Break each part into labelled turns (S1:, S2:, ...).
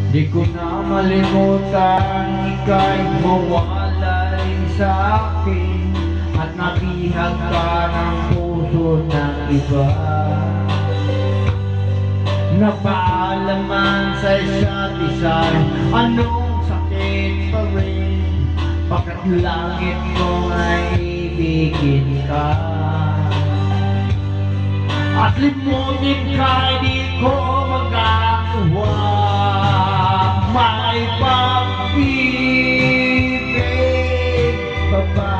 S1: Di ko na malimutan, ika'y mawalay sa akin at nabihag ka ng puso ng iba. Napaalaman sa isa't isa, anong sakit pa rin, bakit langit ko ay ibigin ka. At limutin ka, di ko magagawa. May pag-ibig pa ba?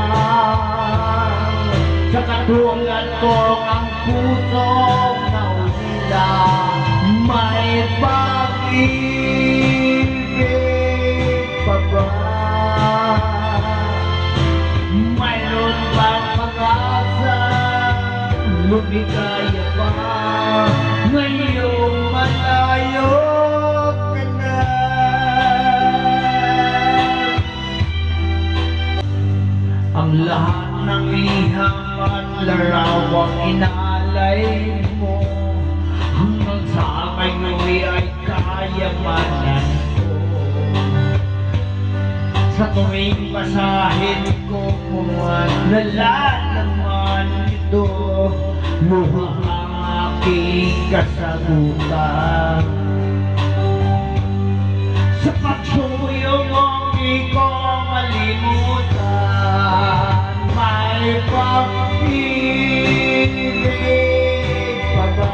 S1: Sa katulad ko ang puso na ulila. May pag-ibig pa ba? Mayroon bang pag-asa? Lumigaya pa ngayong malayo ka na. Ang lahat ng liham at larawang inalay mo, hanggang sa ngayon ay kayamanan ko. Sa tuwing basahin ko kung nalalaman ito, luha ang aking kasagutan. Sa pagsuyo mo, di ko malimutan. May pag-ibig pa ba?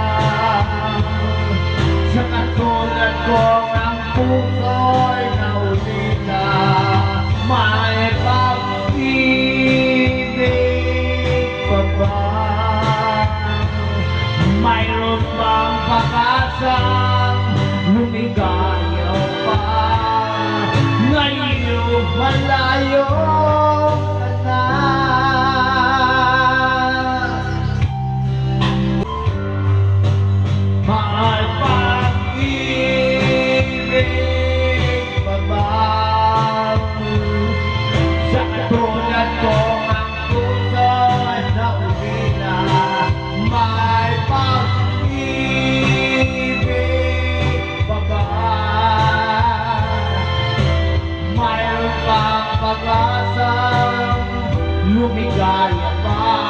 S1: Sa katulad ko ang puso'y naulila. May pag-ibig pa ba? Mayroon bang pag-asang lumigaya pa ngayong malayo ka na? May pag-ibig pa ba? Sa katulad ko ang puso'y naulila. May pag-ibig pa ba? Mayroon bang pag-asang lumigaya pa